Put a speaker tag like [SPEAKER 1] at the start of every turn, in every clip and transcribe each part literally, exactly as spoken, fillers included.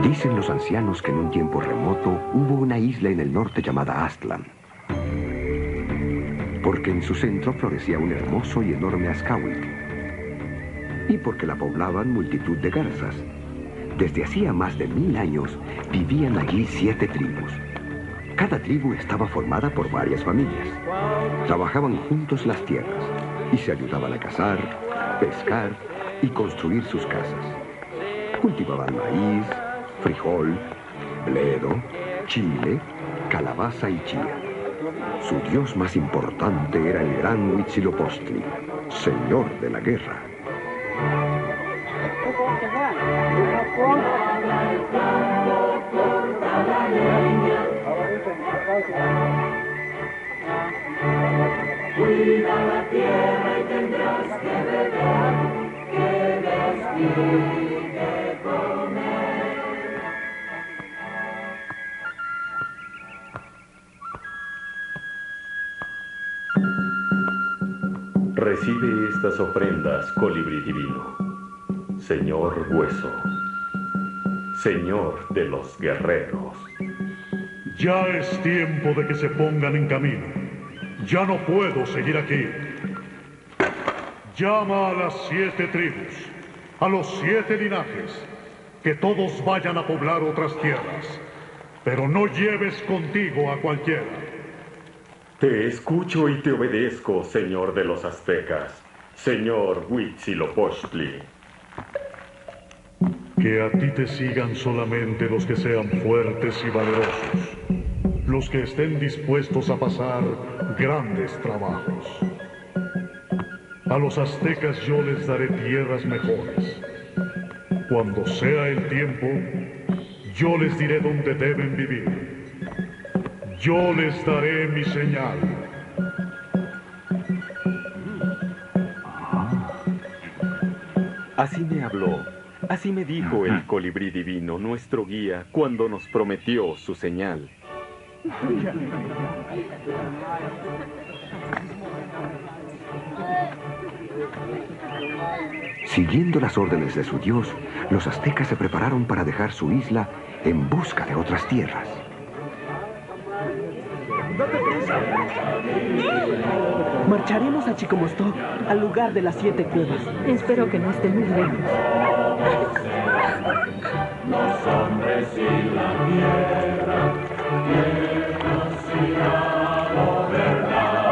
[SPEAKER 1] Dicen los ancianos que en un tiempo remoto hubo una isla en el norte llamada Aztlán, porque en su centro florecía un hermoso y enorme azcahuitl, y porque la poblaban multitud de garzas. Desde hacía más de mil años vivían allí siete tribus. Cada tribu estaba formada por varias familias. Trabajaban juntos las tierras y se ayudaban a cazar, pescar y construir sus casas. Cultivaban maíz, frijol, bledo, chile, calabaza y chía. Su dios más importante era el gran Huitzilopochtli, señor de la guerra.
[SPEAKER 2] Cuida la tierra y tendrás que beber, que vestir, que comer.
[SPEAKER 3] Recibe estas ofrendas, colibrí divino. Señor Hueso, Señor de los guerreros.
[SPEAKER 4] Ya es tiempo de que se pongan en camino. Ya no puedo seguir aquí. Llama a las siete tribus, a los siete linajes, que todos vayan a poblar otras tierras, pero no lleves contigo a cualquiera.
[SPEAKER 3] Te escucho y te obedezco, señor de los aztecas, señor Huitzilopochtli.
[SPEAKER 4] Que a ti te sigan solamente los que sean fuertes y valerosos, los que estén dispuestos a pasar grandes trabajos. A los aztecas yo les daré tierras mejores. Cuando sea el tiempo, yo les diré dónde deben vivir. Yo les daré mi señal.
[SPEAKER 5] Así me habló, así me dijo el colibrí divino, nuestro guía, cuando nos prometió su señal.
[SPEAKER 1] Siguiendo las órdenes de su dios, los aztecas se prepararon para dejar su isla en busca de otras tierras.
[SPEAKER 6] Marcharemos a Chicomostoc, al lugar de las siete cuevas.
[SPEAKER 7] Espero que no esté muy lejos.
[SPEAKER 2] Los hombres y la tierra, tierra sin la gobernar.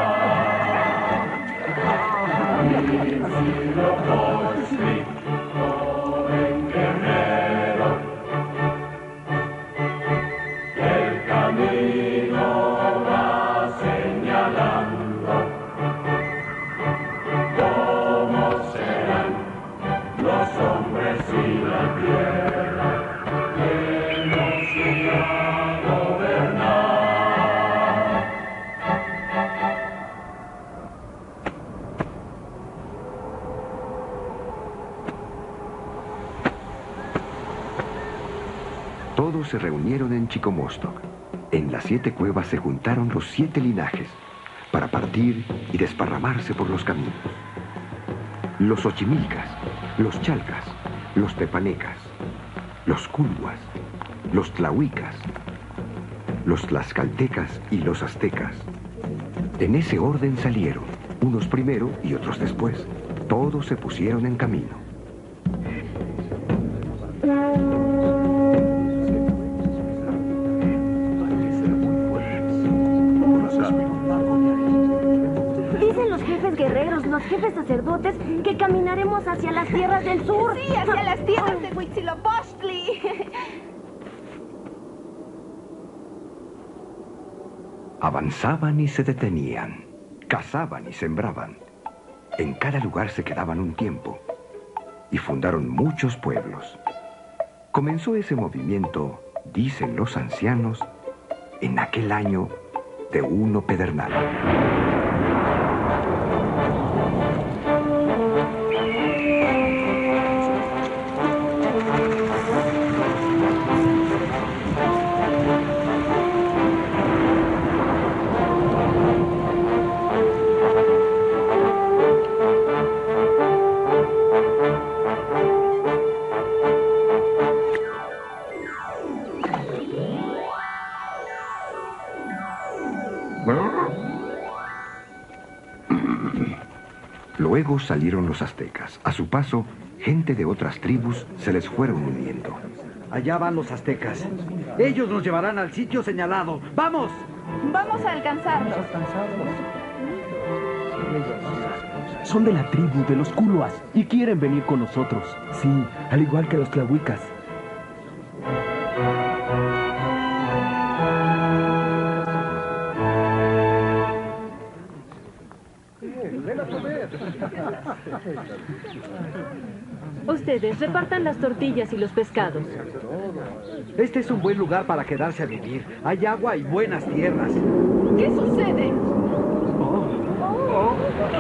[SPEAKER 2] Huitzilopochtli, joven guerrero, el camino va señalando. ¿Cómo serán los hombres y la tierra que nos irá a gobernar?
[SPEAKER 1] Todos se reunieron en Chicomostoc. En las siete cuevas se juntaron los siete linajes para partir y desparramarse por los caminos. Los Xochimilcas, los Chalcas, los Tepanecas, los Culhuas, los Tlahuicas, los Tlaxcaltecas y los Aztecas. En ese orden salieron, unos primero y otros después. Todos se pusieron en camino.
[SPEAKER 7] Dicen los jefes guerreros, los jefes sacerdotes, que caminaremos hacia las tierras del sur.
[SPEAKER 8] Sí, hacia las tierras de Huitzilopochtli.
[SPEAKER 1] Avanzaban y se detenían, cazaban y sembraban. En cada lugar se quedaban un tiempo y fundaron muchos pueblos. Comenzó ese movimiento, dicen los ancianos, en aquel año de Uno Pedernal. Luego salieron los aztecas. A su paso, gente de otras tribus se les fueron uniendo.
[SPEAKER 9] Allá van los aztecas. Ellos nos llevarán al sitio señalado. ¡Vamos!
[SPEAKER 8] Vamos a alcanzarlos.
[SPEAKER 6] Son de la tribu de los Culuas y quieren venir con nosotros.
[SPEAKER 10] Sí, al igual que los tlahuicas.
[SPEAKER 11] Ustedes repartan las tortillas y los pescados.
[SPEAKER 9] Este es un buen lugar para quedarse a vivir. Hay agua y buenas tierras.
[SPEAKER 8] ¿Qué sucede?
[SPEAKER 9] Oh. Oh.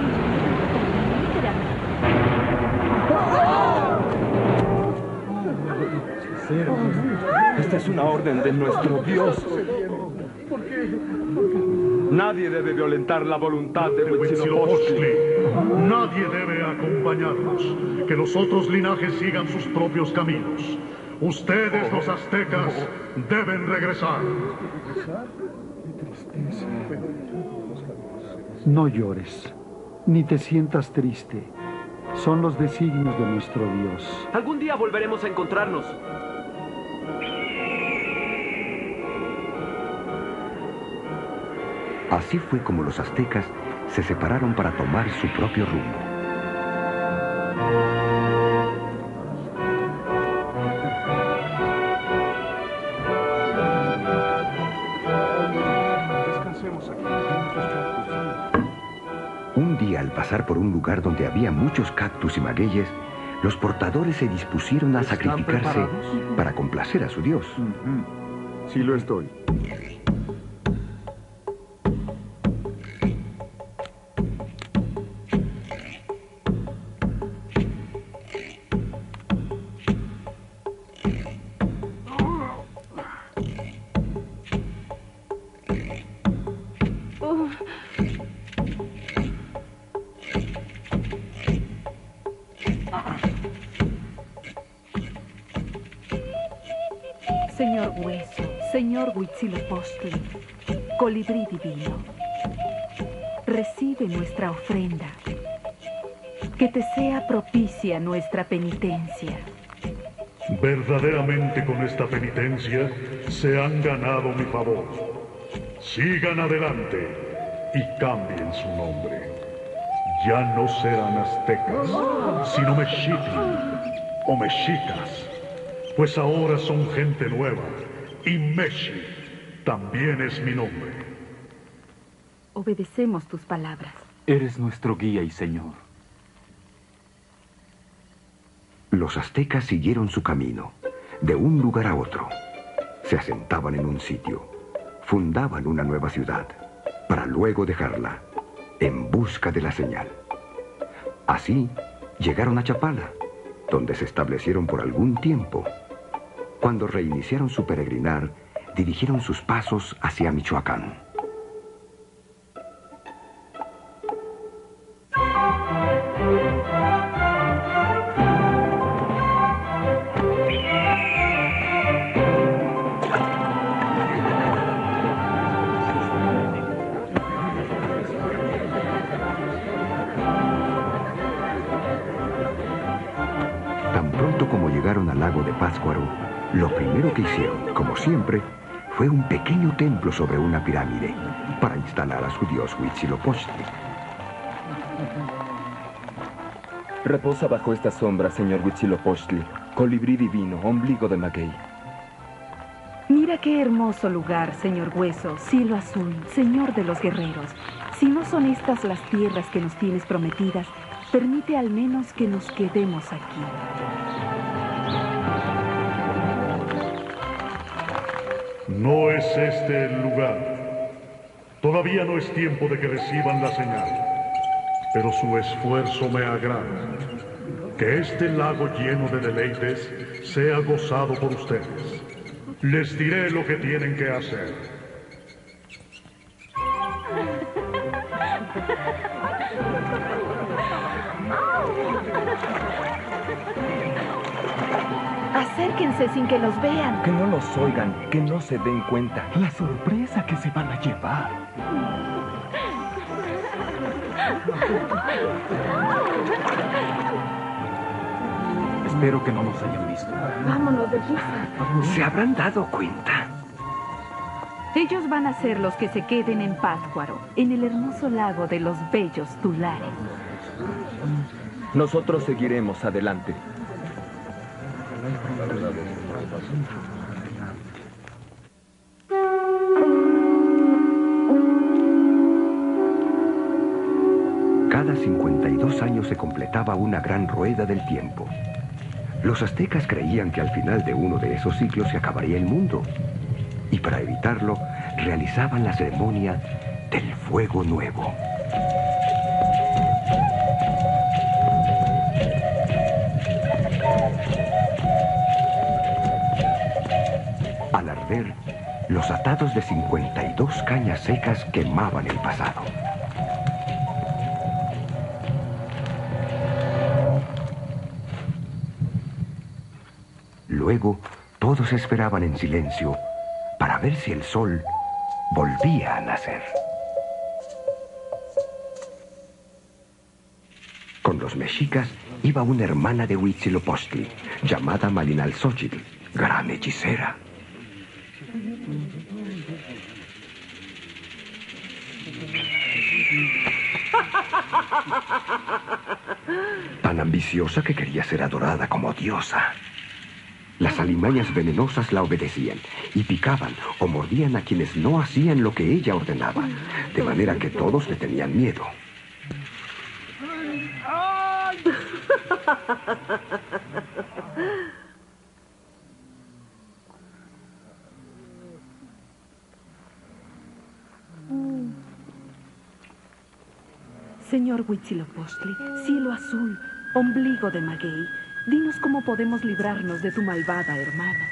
[SPEAKER 10] Esta es una orden de nuestro Dios.
[SPEAKER 3] Nadie debe violentar la voluntad de
[SPEAKER 4] Huitzilopochtli. Nadie debe acompañarnos. Que los otros linajes sigan sus propios caminos. Ustedes, los aztecas, deben regresar.
[SPEAKER 12] No llores, ni te sientas triste. Son los designios de nuestro Dios.
[SPEAKER 6] Algún día volveremos a encontrarnos.
[SPEAKER 1] Así fue como los aztecas se separaron para tomar su propio rumbo. Un día, al pasar por un lugar donde había muchos cactus y magueyes, los portadores se dispusieron a sacrificarse para complacer a su dios.
[SPEAKER 3] Sí lo estoy.
[SPEAKER 13] Señor Hueso, señor Huitzilopochtli, colibrí divino, recibe nuestra ofrenda. Que te sea propicia nuestra penitencia.
[SPEAKER 4] Verdaderamente con esta penitencia se han ganado mi favor. Sigan adelante y cambien su nombre. Ya no serán aztecas, sino mexitli o mexicas. Pues ahora son gente nueva, y Meshi también es mi nombre.
[SPEAKER 13] Obedecemos tus palabras.
[SPEAKER 5] Eres nuestro guía y señor.
[SPEAKER 1] Los aztecas siguieron su camino, de un lugar a otro. Se asentaban en un sitio, fundaban una nueva ciudad, para luego dejarla, en busca de la señal. Así, llegaron a Chapala, donde se establecieron por algún tiempo. Cuando reiniciaron su peregrinar, dirigieron sus pasos hacia Michoacán. Tan pronto como llegaron al lago de Pátzcuaro, lo primero que hicieron, como siempre, fue un pequeño templo sobre una pirámide para instalar a su dios Huitzilopochtli.
[SPEAKER 10] Reposa bajo esta sombra, señor Huitzilopochtli, colibrí divino, ombligo de maguey.
[SPEAKER 13] Mira qué hermoso lugar, señor Hueso, cielo azul, señor de los guerreros. Si no son estas las tierras que nos tienes prometidas, permite al menos que nos quedemos aquí.
[SPEAKER 4] No es este el lugar. Todavía no es tiempo de que reciban la señal, pero su esfuerzo me agrada. Que este lago lleno de deleites sea gozado por ustedes. Les diré lo que tienen que hacer.
[SPEAKER 13] Acérquense sin que los vean.
[SPEAKER 10] Que no los oigan, que no se den cuenta.
[SPEAKER 6] La sorpresa que se van a llevar.
[SPEAKER 14] Espero que no nos hayan visto.
[SPEAKER 7] Vámonos deprisa.
[SPEAKER 1] ¿Se habrán dado cuenta?
[SPEAKER 13] Ellos van a ser los que se queden en Pátzcuaro, en el hermoso lago de los bellos tulares.
[SPEAKER 10] Nosotros seguiremos adelante.
[SPEAKER 1] Cada cincuenta y dos años se completaba una gran rueda del tiempo. Los aztecas creían que al final de uno de esos ciclos se acabaría el mundo. Y para evitarlo, realizaban la ceremonia del fuego nuevo. Al arder, los atados de cincuenta y dos cañas secas quemaban el pasado. Luego, todos esperaban en silencio para ver si el sol volvía a nacer. Con los mexicas iba una hermana de Huitzilopochtli, llamada Malinalxóchitl, gran hechicera. Tan ambiciosa que quería ser adorada como diosa. Las alimañas venenosas la obedecían y picaban o mordían a quienes no hacían lo que ella ordenaba, de manera que todos le tenían miedo.
[SPEAKER 13] Señor Huitzilopochtli, cielo azul, ombligo de maguey, dinos cómo podemos librarnos de tu malvada hermana.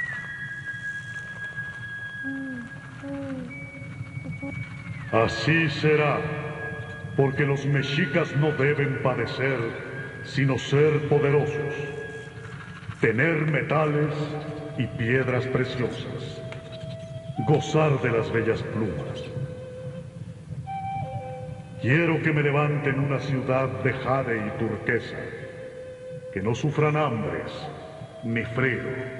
[SPEAKER 4] Así será, porque los mexicas no deben padecer, sino ser poderosos, tener metales y piedras preciosas, gozar de las bellas plumas. Quiero que me levanten una ciudad de jade y turquesa, que no sufran hambres ni frío.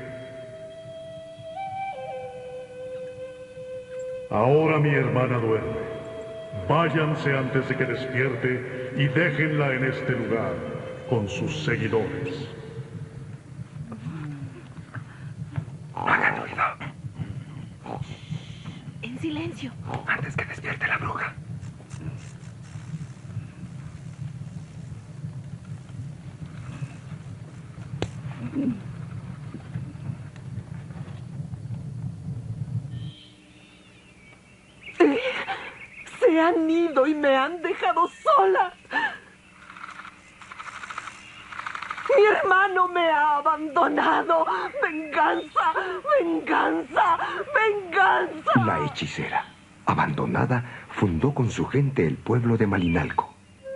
[SPEAKER 4] Ahora mi hermana duerme. Váyanse antes de que despierte y déjenla en este lugar con sus seguidores.
[SPEAKER 1] Hagan ruido.
[SPEAKER 13] En silencio.
[SPEAKER 1] Antes que despierte la bruja.
[SPEAKER 6] Se han ido y me han dejado sola. Mi hermano me ha abandonado. ¡Venganza! ¡Venganza! ¡Venganza!
[SPEAKER 1] La hechicera, abandonada, fundó con su gente el pueblo de Malinalco.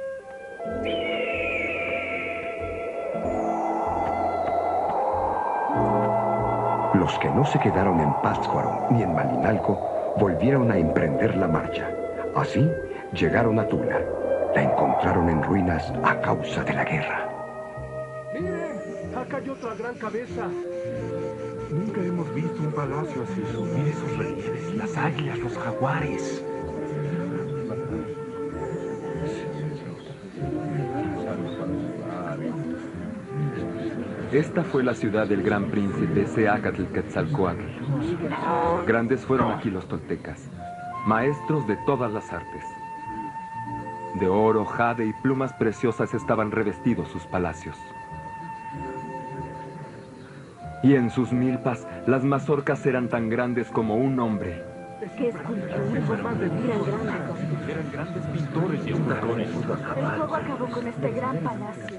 [SPEAKER 1] Los que no se quedaron en Pátzcuaro ni en Malinalco volvieron a emprender la marcha. Así llegaron a Tula. La encontraron en ruinas a causa de la guerra.
[SPEAKER 9] ¡Miren! Acá hay otra gran cabeza.
[SPEAKER 14] Nunca hemos visto un palacio así. Mire esos relieves, las águilas, los jaguares.
[SPEAKER 10] Esta fue la ciudad del gran príncipe Seacatl Quetzalcóatl. Grandes fueron aquí los toltecas, maestros de todas las artes. De oro, jade y plumas preciosas estaban revestidos sus palacios. Y en sus milpas, las mazorcas eran tan grandes como un hombre.
[SPEAKER 7] ¿Qué esculturas?
[SPEAKER 14] Eran grandes pintores y escultores.
[SPEAKER 7] El fuego acabó con este gran palacio.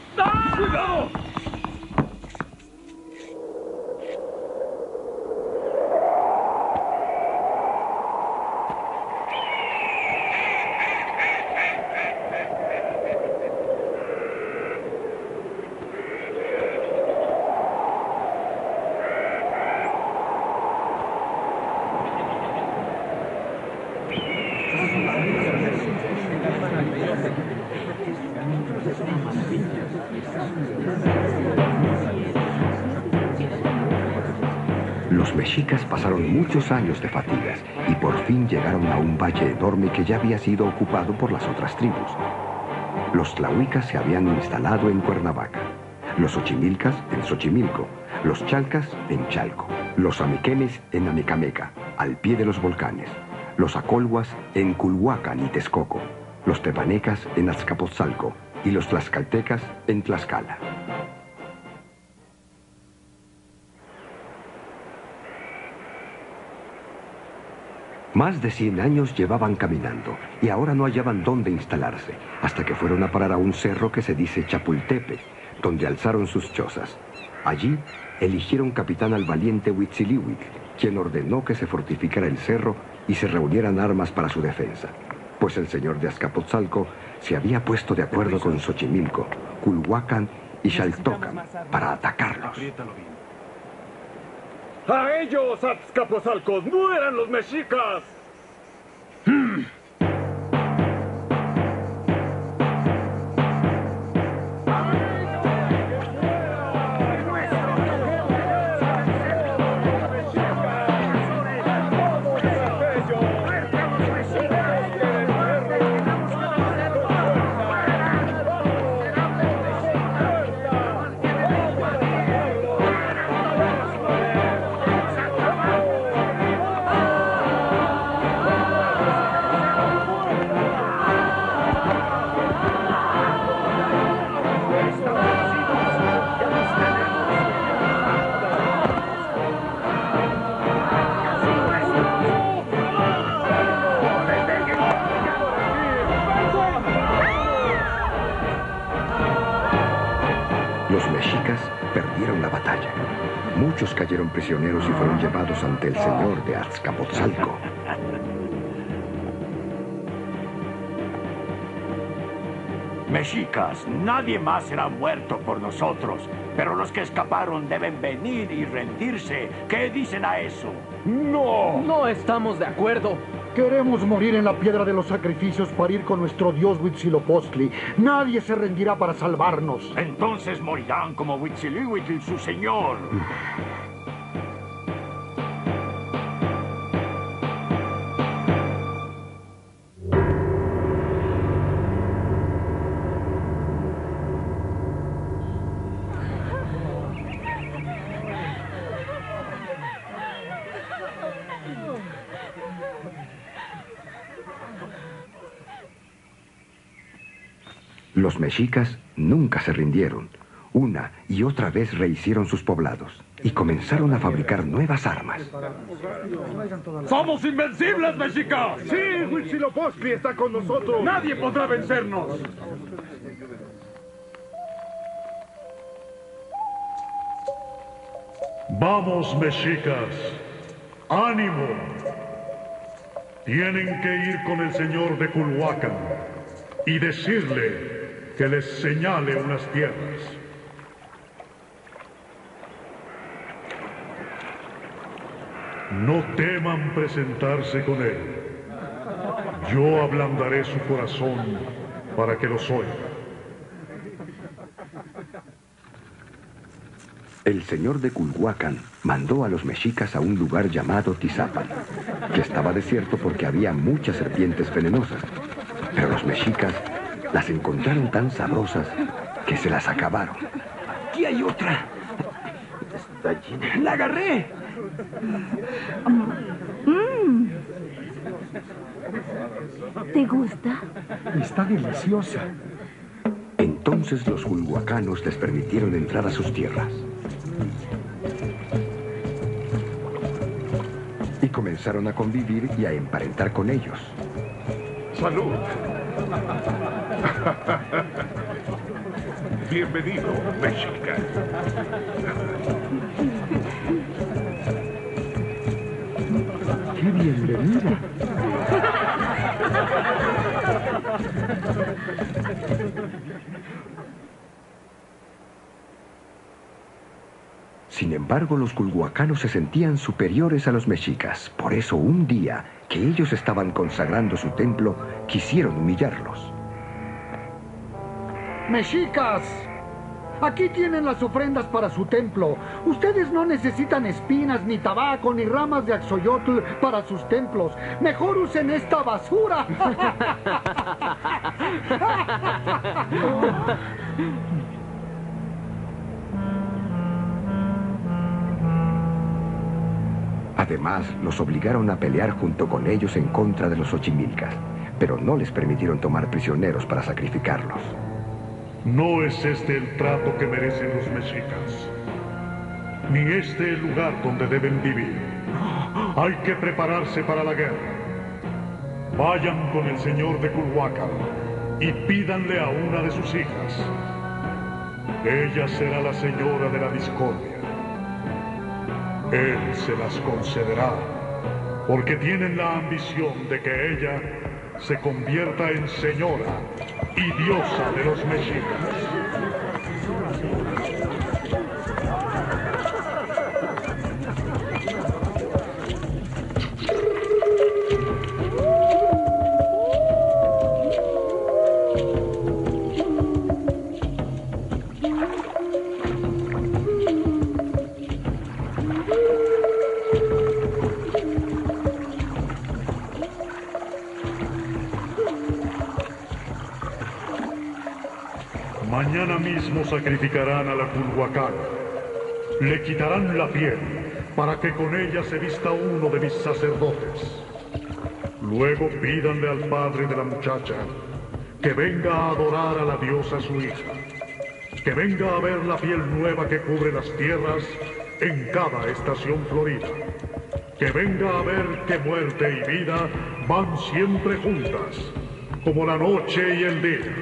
[SPEAKER 2] ¡Cuidado!
[SPEAKER 1] Los mexicas pasaron muchos años de fatigas y por fin llegaron a un valle enorme que ya había sido ocupado por las otras tribus. Los tlahuicas se habían instalado en Cuernavaca, los xochimilcas en Xochimilco, los chalcas en Chalco, los amiquemes en Amecameca, al pie de los volcanes, los acolhuas en Culhuacan y Texcoco, los tepanecas en Azcapotzalco y los tlaxcaltecas en Tlaxcala. Más de cien años llevaban caminando y ahora no hallaban dónde instalarse, hasta que fueron a parar a un cerro que se dice Chapultepec, donde alzaron sus chozas. Allí eligieron capitán al valiente Huitzilihuitl, quien ordenó que se fortificara el cerro y se reunieran armas para su defensa, pues el señor de Azcapotzalco se había puesto de acuerdo con Xochimilco, Culhuacan y Xaltocan para atacarlos.
[SPEAKER 3] ¡A ellos, Azcapotzalcos! ¡No eran los mexicas! Hmm.
[SPEAKER 1] Los mexicas perdieron la batalla. Muchos cayeron prisioneros y fueron llevados ante el señor de Azcapotzalco.
[SPEAKER 15] Mexicas, nadie más será muerto por nosotros, pero los que escaparon deben venir y rendirse. ¿Qué dicen a eso?
[SPEAKER 16] ¡No! No estamos de acuerdo.
[SPEAKER 12] Queremos morir en la piedra de los sacrificios para ir con nuestro dios Huitzilopochtli. Nadie se rendirá para salvarnos.
[SPEAKER 15] Entonces morirán como Huitzilihuitl, su señor.
[SPEAKER 1] Los mexicas nunca se rindieron. Una y otra vez rehicieron sus poblados y comenzaron a fabricar nuevas armas.
[SPEAKER 3] ¡Somos invencibles, mexicas!
[SPEAKER 14] ¡Sí, Huitzilopochtli está con nosotros!
[SPEAKER 3] ¡Nadie podrá vencernos!
[SPEAKER 4] Vamos, mexicas. ¡Ánimo! Tienen que ir con el señor de Culhuacan y decirle que les señale unas tierras. No teman presentarse con él. Yo ablandaré su corazón para que los oiga.
[SPEAKER 1] El señor de Culhuacan mandó a los mexicas a un lugar llamado Tizapan, que estaba desierto porque había muchas serpientes venenosas. Pero los mexicas las encontraron tan sabrosas que se las acabaron.
[SPEAKER 6] ¡Aquí hay otra! Está llena. ¡La agarré!
[SPEAKER 7] Mm. ¿Te gusta?
[SPEAKER 12] Está deliciosa.
[SPEAKER 1] Entonces los culhuacanos les permitieron entrar a sus tierras. Y comenzaron a convivir y a emparentar con ellos.
[SPEAKER 14] ¡Salud! Bienvenido, mexica.
[SPEAKER 12] ¡Qué bienvenida!
[SPEAKER 1] Sin embargo, los culhuacanos se sentían superiores a los mexicas. Por eso, un día que ellos estaban consagrando su templo, quisieron humillarlos.
[SPEAKER 12] ¡Mexicas! Aquí tienen las ofrendas para su templo. Ustedes no necesitan espinas, ni tabaco, ni ramas de axoyotl para sus templos. Mejor usen esta basura.
[SPEAKER 1] Además, los obligaron a pelear junto con ellos en contra de los Xochimilcas, pero no les permitieron tomar prisioneros para sacrificarlos.
[SPEAKER 4] No es este el trato que merecen los mexicas, ni este el lugar donde deben vivir. Hay que prepararse para la guerra. Vayan con el señor de Culhuacán y pídanle a una de sus hijas. Ella será la señora de la discordia. Él se las concederá, porque tienen la ambición de que ella se convierta en señora y diosa de los mexicas. Mañana mismo sacrificarán a la Culhuacana. Le quitarán la piel para que con ella se vista uno de mis sacerdotes. Luego pídanle al padre de la muchacha que venga a adorar a la diosa su hija. Que venga a ver la piel nueva que cubre las tierras en cada estación florida. Que venga a ver que muerte y vida van siempre juntas, como la noche y el día.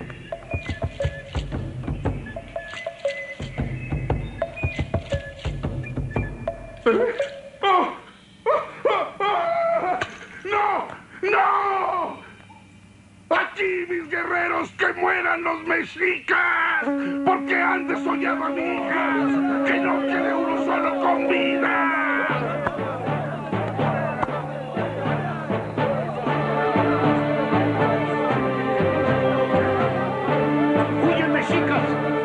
[SPEAKER 14] ¡No! ¡No! ¡Aquí, mis guerreros, que mueran los mexicas! Porque han desollado a mi hija. ¡Que no quede uno solo con vida!
[SPEAKER 15] ¡Huyen, mexicas!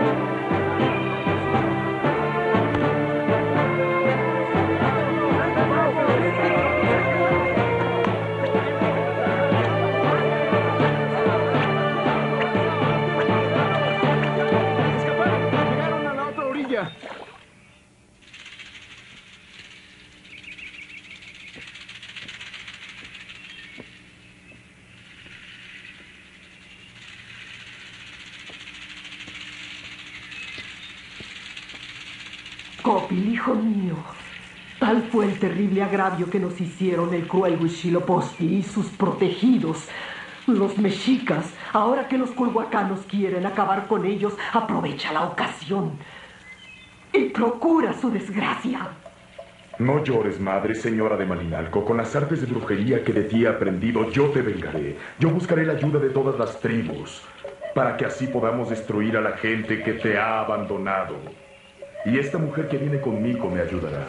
[SPEAKER 6] Copil, hijo mío, tal fue el terrible agravio que nos hicieron el cruel Huitzilopochtli y sus protegidos, los mexicas. Ahora que los culhuacanos quieren acabar con ellos, aprovecha la ocasión y procura su desgracia.
[SPEAKER 3] No llores, madre señora de Malinalco. Con las artes de brujería que de ti he aprendido, yo te vengaré. Yo buscaré la ayuda de todas las tribus, para que así podamos destruir a la gente que te ha abandonado. Y esta mujer que viene conmigo me ayudará.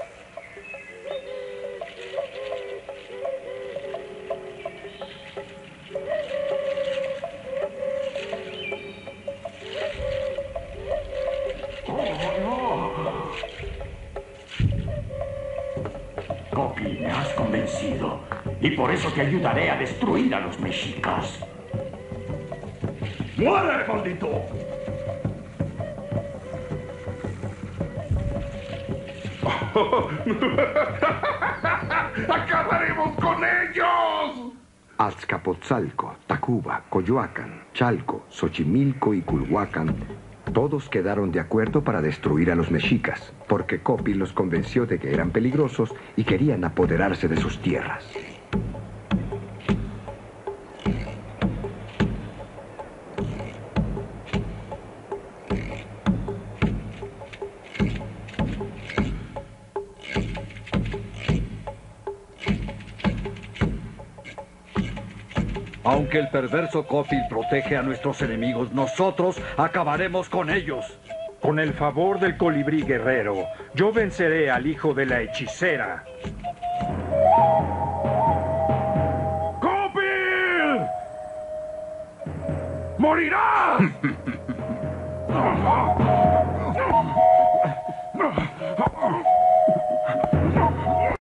[SPEAKER 15] Copi, me has convencido. Y por eso te ayudaré a destruir a los mexicas. ¡Muere, maldito!
[SPEAKER 14] ¡Acabaremos con ellos!
[SPEAKER 1] Azcapotzalco, Tacuba, Coyoacán, Chalco, Xochimilco y Culhuacán, todos quedaron de acuerdo para destruir a los mexicas, porque Copil los convenció de que eran peligrosos y querían apoderarse de sus tierras.
[SPEAKER 9] Aunque el perverso Copil protege a nuestros enemigos, nosotros acabaremos con ellos.
[SPEAKER 17] Con el favor del colibrí guerrero, yo venceré al hijo de la hechicera.
[SPEAKER 14] ¡Copil! ¡Morirás!